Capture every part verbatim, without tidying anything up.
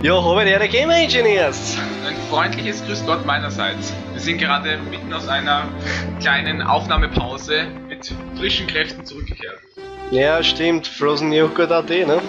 Ja, habe der Gamer Engineers. Ein freundliches Grüß Gott meinerseits. Wir sind gerade mitten aus einer kleinen Aufnahmepause mit frischen Kräften zurückgekehrt. Ja, stimmt. Frozen Joghurt A D, ne?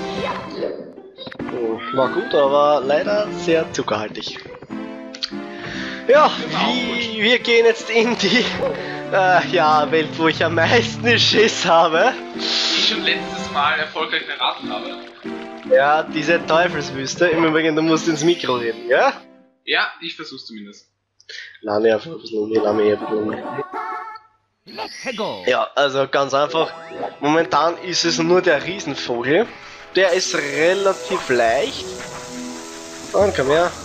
War gut, aber leider sehr zuckerhaltig. Ja, wie, wir gehen jetzt in die äh, ja, Welt, wo ich am meisten Schiss habe. Die ich schon letztes Mal erfolgreich verraten habe. Ja, diese Teufelswüste. Im Übrigen, du musst ins Mikro reden, ja? Ja, ich versuch's zumindest. Lass mich einfach ein bisschen, lass mich ein bisschen. Ja, also ganz einfach. Momentan ist es nur der Riesenvogel. Der ist relativ leicht. Und komm her.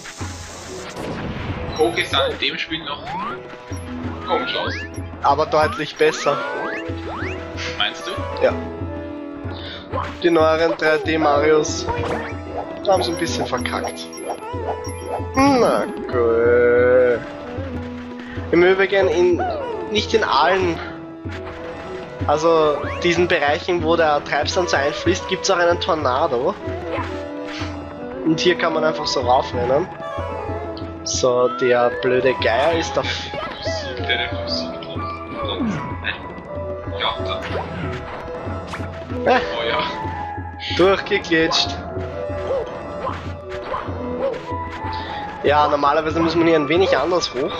Poké sah in dem Spiel noch komisch aus. Aber deutlich besser. Meinst du? Ja. Die neueren drei D Marios haben es ein bisschen verkackt. Na gut. Im Übrigen in, nicht in allen, also diesen Bereichen, wo der Treibsand so einfließt, gibt es auch einen Tornado. Und hier kann man einfach so raufrennen. So, der blöde Geier ist da. Der der Musik drin. Ja, da. Äh, Oh ja. durchgeglitscht. Ja, normalerweise muss man hier ein wenig anders hoch.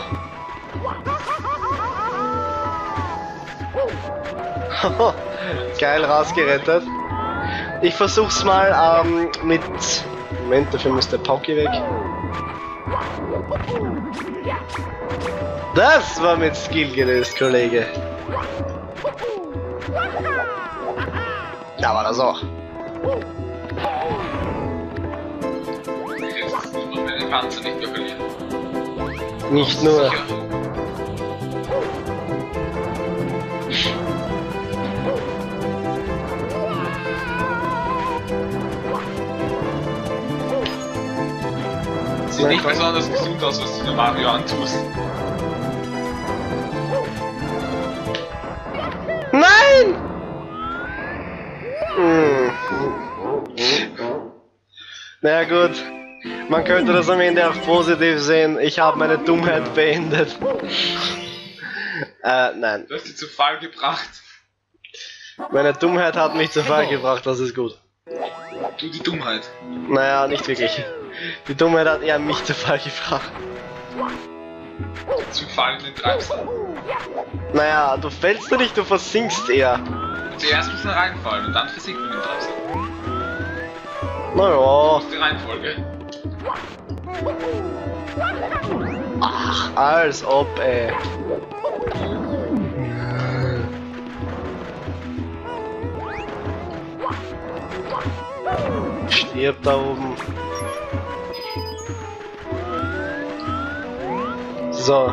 Geil rausgerettet. Ich versuch's mal ähm, mit... Moment, dafür muss der Poké weg. Das war mit Skill gelöst, Kollege. Da war das auch. Jetzt muss man den Panzer nicht mehr verlieren. Nicht nur. Sicher. Sieht nicht besonders gesund aus, was du der Mario antust. Nein! Hm. Na ja, gut. Man könnte das am Ende auch positiv sehen. Ich habe meine Dummheit beendet. äh, nein. Du hast sie zu Fall gebracht. Meine Dummheit hat mich zu Fall gebracht, das ist gut. Du die Dummheit. Naja, nicht wirklich. Die Dummheit hat eher mich zu Fall gebracht. Zu Fall in den Treibsand. Naja, du fällst nicht, du versinkst eher. Zuerst muss man reinfallen und dann versinkt man den Treibsand. Naja. Das ist die Reihenfolge. Ach, als ob, ey. Stirb da oben. So.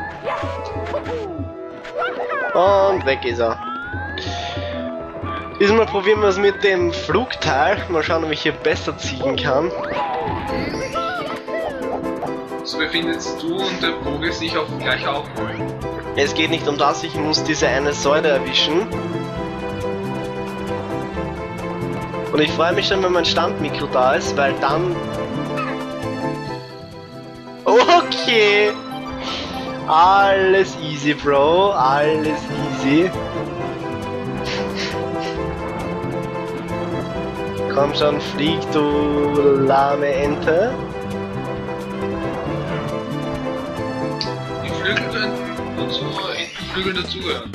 Und weg ist er. Diesmal probieren wir es mit dem Flugteil. Mal schauen, ob ich hier besser ziehen kann. So befindet du und der Vogel sich auf gleicher Augenhöhe. Es geht nicht um das, ich muss diese eine Säule erwischen. Und ich freue mich schon, wenn mein Standmikro da ist, weil dann... Okay! Alles easy, Bro. Alles easy. Komm schon, flieg, du lahme Ente. Die Flügel könnten und so Entenflügel dazugehören.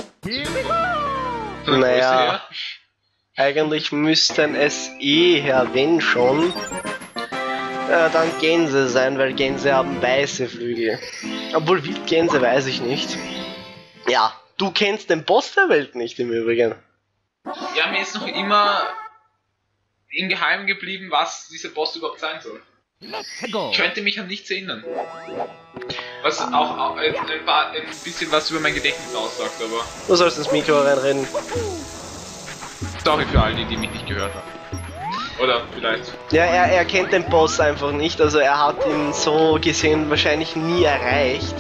Naja, eigentlich müssten es eher, wenn schon, äh, dann Gänse sein, weil Gänse haben weiße Flügel. Obwohl Wildgänse weiß ich nicht. Ja, du kennst den Boss der Welt nicht im Übrigen. Ja, mir ist noch immer im Geheimen geblieben, was dieser Boss überhaupt sein soll. Ich könnte mich an nichts erinnern. Was auch, auch ein, paar, ein bisschen was über mein Gedächtnis aussagt, aber... Du sollst ins Mikro reinreden. Sorry für all die, die mich nicht gehört haben. Oder vielleicht... Ja, er, er kennt den Boss einfach nicht, also er hat ihn so gesehen wahrscheinlich nie erreicht.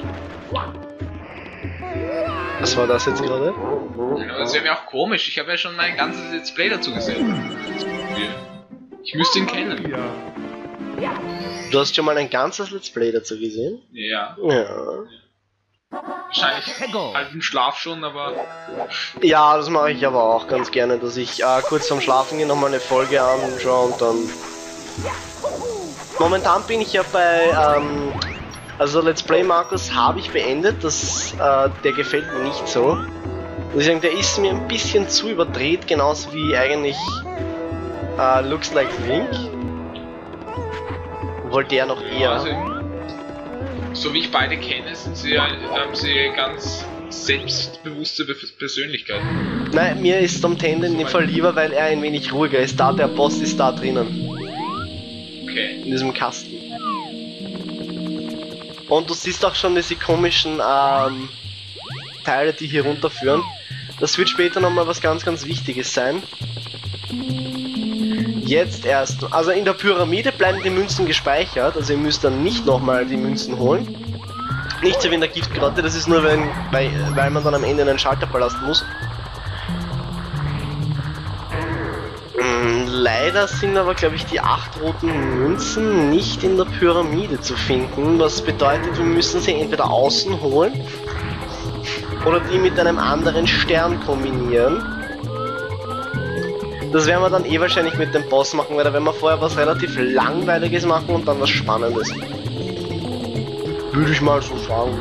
Was war das jetzt gerade? Ja, das wäre mir auch komisch, ich habe ja schon mein ganzes Let's Play dazu gesehen. Ich müsste ihn kennen. Du hast schon mal ein ganzes Let's Play dazu gesehen? Ja. Ja. Wahrscheinlich halt im Schlaf schon, aber... Ja, das mache ich aber auch ganz gerne, dass ich äh, kurz vorm Schlafen gehen nochmal eine Folge anschaue und dann... Momentan bin ich ja bei, ähm, also Let's Play Markus habe ich beendet, das, äh, der gefällt mir nicht so. Muss ich sagen, der ist mir ein bisschen zu überdreht, genauso wie eigentlich äh, Looks Like Link. Wollte er noch eher. Also, so wie ich beide kenne, sind sie, haben sie ganz selbstbewusste Persönlichkeiten. Nein, mir ist Tom Tende in dem Fall lieber, weil er ein wenig ruhiger ist. Da, der Boss ist da drinnen. Okay. In diesem Kasten. Und du siehst auch schon diese komischen ähm, Teile, die hier runterführen. Das wird später nochmal was ganz, ganz Wichtiges sein. Jetzt erst. Also in der Pyramide bleiben die Münzen gespeichert, also ihr müsst dann nicht nochmal die Münzen holen. Nicht so wie in der Giftgrotte, das ist nur, wenn, weil, weil man dann am Ende einen Schalter verlassen muss. Leider sind aber, glaube ich, die acht roten Münzen nicht in der Pyramide zu finden, was bedeutet, wir müssen sie entweder außen holen oder die mit einem anderen Stern kombinieren. Das werden wir dann eh wahrscheinlich mit dem Boss machen, weil da werden wir vorher was relativ Langweiliges machen und dann was Spannendes. Würde ich mal so sagen.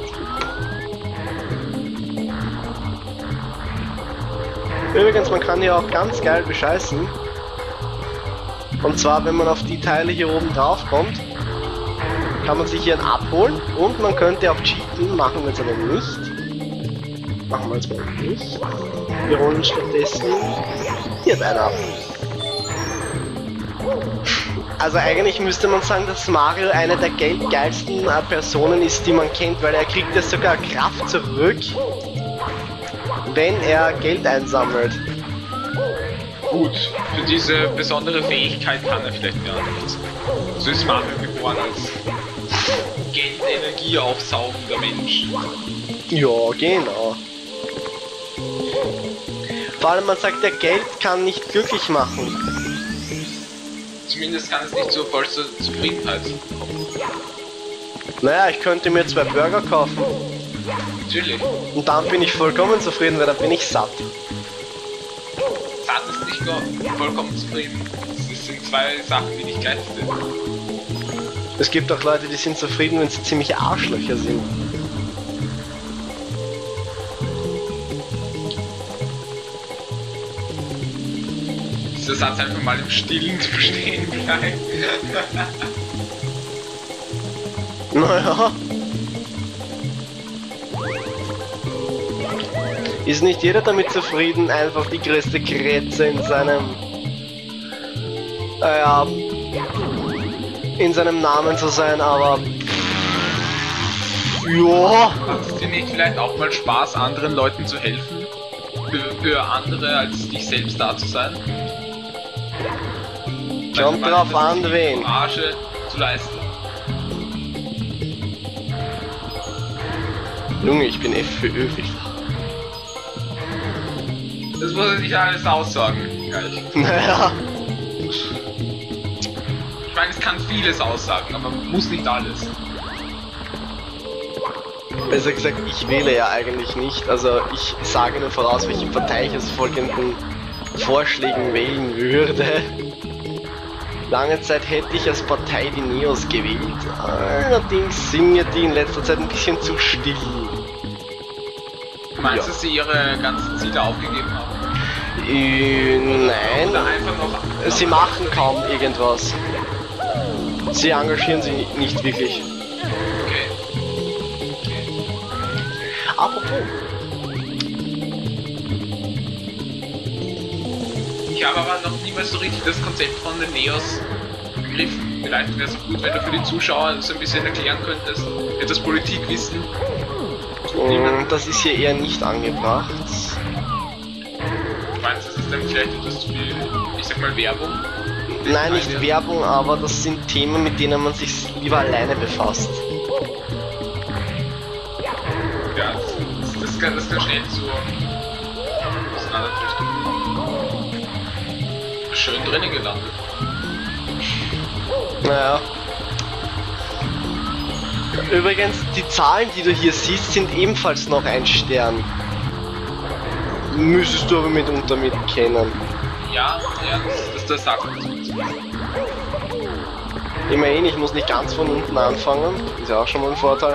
Übrigens, man kann hier auch ganz geil bescheißen. Und zwar, wenn man auf die Teile hier oben drauf kommt, kann man sich hier einen abholen und man könnte auch cheaten, machen wir jetzt aber nicht. Machen wir jetzt mal nicht. Wir holen stattdessen hier einen ab. Also eigentlich müsste man sagen, dass Mario eine der geilsten äh, Personen ist, die man kennt, weil er kriegt ja sogar Kraft zurück, wenn er Geld einsammelt. Gut, für diese besondere Fähigkeit kann er vielleicht gar nichts. So ist Mario geboren als Geldenergie aufsaugender Mensch. Ja, genau. Vor allem man sagt, der Geld kann nicht glücklich machen. Zumindest kann es nicht zur vollster Zufriedenheit. Naja, ich könnte mir zwei Burger kaufen. Natürlich. Und dann bin ich vollkommen zufrieden, weil dann bin ich satt. Satt ist nicht vollkommen zufrieden. Das sind zwei Sachen, die nicht gleich sind. Es gibt auch Leute, die sind zufrieden, wenn sie ziemliche Arschlöcher sind. Dieser Satz einfach mal im Stillen zu verstehen bleibt. Naja. Ist nicht jeder damit zufrieden, einfach die größte Kretze in seinem... Äh, ja... in seinem Namen zu sein, aber... Ja. Macht es dir nicht vielleicht auch mal Spaß, anderen Leuten zu helfen? Für, für andere als dich selbst da zu sein? Kommt drauf an, wen. Courage zu leisten. Junge, ich bin FPÖ. Das muss ich nicht alles aussagen, gleich. Naja. Ich meine, es kann vieles aussagen, aber muss nicht alles. Besser gesagt, ich wähle ja eigentlich nicht. Also ich sage nur voraus, welche Partei ich aus folgenden Vorschlägen wählen würde. Lange Zeit hätte ich als Partei die Neos gewählt. Allerdings sind mir die in letzter Zeit ein bisschen zu still. Meinst du, Ja. dass sie ihre ganzen Ziele aufgegeben haben? Äh, nein. Oder einfach noch... Sie machen kaum irgendwas. Sie engagieren sich nicht wirklich. Okay. Apropos. Ich habe aber noch niemals so richtig das Konzept von den Neos begriffen. Vielleicht wäre es auch gut, wenn du für die Zuschauer das ein bisschen erklären könntest. Etwas Politikwissen. Und das ist hier eher nicht angebracht. Meinst du, das ist dann vielleicht etwas zu viel, ich sag mal, Werbung? Nein, nicht Werbung, aber das sind Themen, mit denen man sich lieber alleine befasst. Ja, das, das, kann, das kann schnell zu auseinanderdriften. Schön drinnen gelandet. Naja. Übrigens, die Zahlen, die du hier siehst, sind ebenfalls noch ein Stern. Müsstest du aber mitunter mit kennen. Ja, ja, das, das sagt uns. Immerhin, ich muss nicht ganz von unten anfangen. Ist ja auch schon mal ein Vorteil.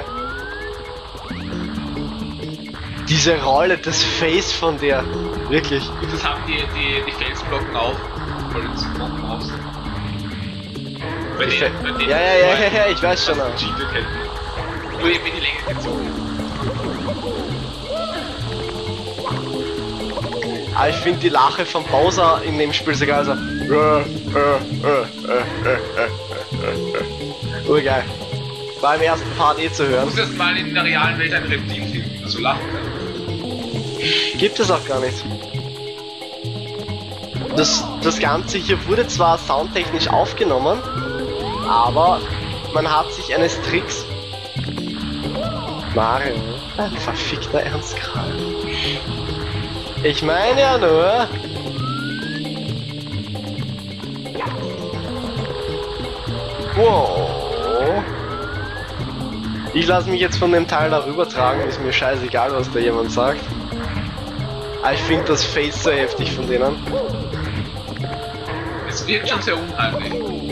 Diese Rolle, das Face von der. Wirklich. Und das haben die, die, die Felsblocken auch. Voll ins Blocken aus. Bei denen, bei denen ja, ja, ja, ja, ja, ich weiß schon. Nur eben in die Länge gezogen. Aber ich finde die Lache von Bowser in dem Spiel sogar so. Urgeil. War im ersten Part eh zu hören. Du musst erst mal in der realen Welt ein Reptil finden, das so lachen kann. Gibt es auch gar nicht. Das, das Ganze hier wurde zwar soundtechnisch aufgenommen, aber man hat sich eines Tricks. Mario, ein verfickter Ernstgrad. Ich meine ja nur. Wow. Ich lasse mich jetzt von dem Teil darüber tragen, ist mir scheißegal, was da jemand sagt. Aber ich finde das Face so heftig von denen. Es wirkt schon sehr unheimlich.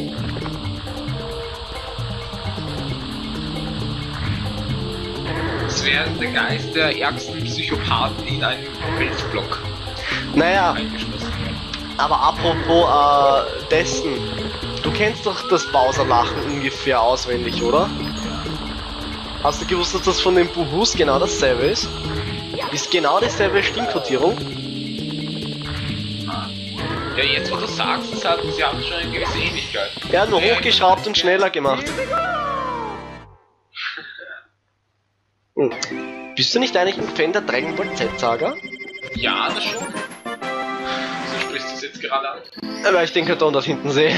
Es wäre der Geist der ärgsten Psychopathen in einem Felsblock. Naja, eingeschlossen. aber apropos äh, dessen, du kennst doch das Bowser-Lachen ungefähr auswendig, oder? Hast du gewusst, dass das von den Buhus genau dasselbe ist? Ist genau dieselbe Stimmkodierung? Ja, jetzt wo du sagst, das hat, sie haben schon eine gewisse Ähnlichkeit. Ja, nur Ja, hochgeschraubt und schneller gemacht. Hm. Bist du nicht eigentlich ein Fan der Dragon Ball Z-Saga? Ja, das schon. So sprichst du es jetzt gerade an. Weil ich den Karton dort hinten sehe.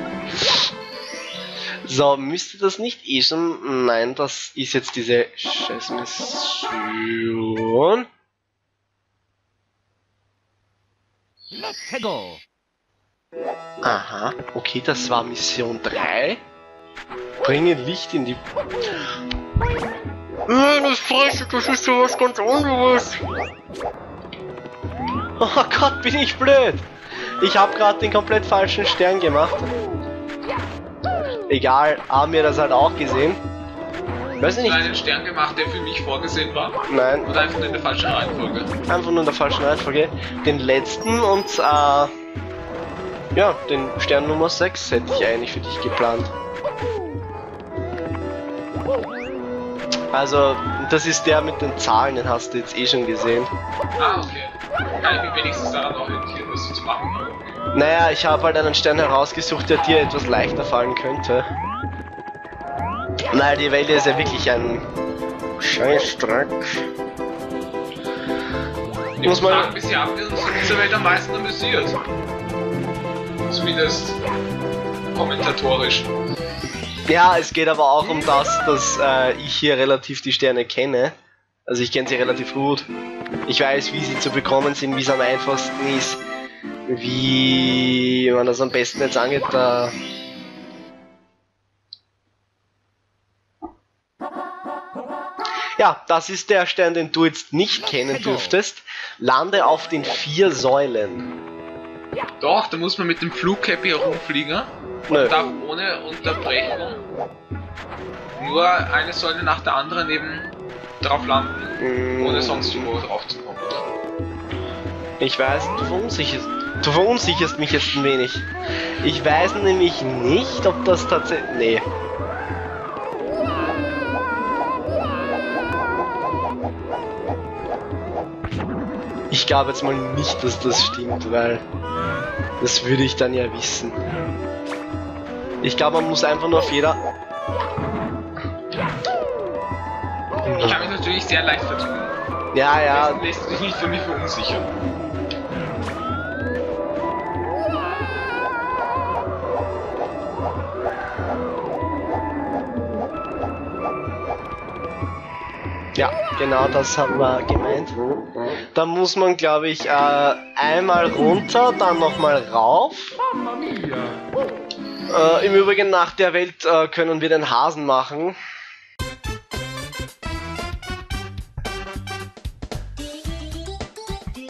So, müsste das nicht eh schon... Nein, das ist jetzt diese scheiß Mission. Let's go. Aha, okay, das war Mission drei. Bringe Licht in die... Meine Fresse, das ist sowas ganz anderes. Oh Gott, bin ich blöd. Ich habe gerade den komplett falschen Stern gemacht. Egal, haben wir das halt auch gesehen. Weiß ich Hast du nicht. einen Stern gemacht, der für mich vorgesehen war? Nein, Oder einfach nur in der falschen Reihenfolge? einfach nur in der falschen Reihenfolge. Den letzten und äh, ja, den Stern Nummer sechs hätte ich eigentlich für dich geplant. Also, das ist der mit den Zahlen, den hast du jetzt eh schon gesehen. Ah, okay. Kann ich mich wenigstens daran orientieren, was du zu machen hast? Naja, ich habe halt einen Stern herausgesucht, der dir etwas leichter fallen könnte. Nein, die Welt ist ja wirklich ein Scheißdreck. Ich muss mal fragen, bisher haben wir uns in dieser Welt am meisten amüsiert. Zumindest kommentatorisch. Ja, es geht aber auch um das, dass äh, ich hier relativ die Sterne kenne. Also ich kenne sie relativ gut. Ich weiß, wie sie zu bekommen sind, wie es am einfachsten ist, wie man das am besten jetzt angeht. Da ja, das ist der Stern, den du jetzt nicht kennen dürftest. Lande auf den vier Säulen. Doch, da muss man mit dem Flugcappy herumfliegen. Nö. Darf ohne Unterbrechung nur eine Säule nach der anderen eben drauf landen, Mm. ohne sonst irgendwo drauf zu kommen. Ich weiß, du verunsicherst, du verunsicherst mich jetzt ein wenig. Ich weiß nämlich nicht, ob das tatsächlich... Nee. Ich glaube jetzt mal nicht, dass das stimmt, weil das würde ich dann ja wissen. Ich glaube, man muss einfach nur auf jeder... Ich kann mich natürlich sehr leicht vertun. Ja, ja, Lässt, lässt dich nicht für mich verunsichern. Ja, genau das haben wir gemeint. Da muss man, glaube ich, äh, einmal runter, dann nochmal rauf. Äh, Im Übrigen, nach der Welt äh, können wir den Hasen machen.